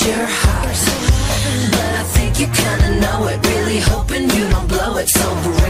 your heart. But I think you kinda know it, really hoping you don't blow it. So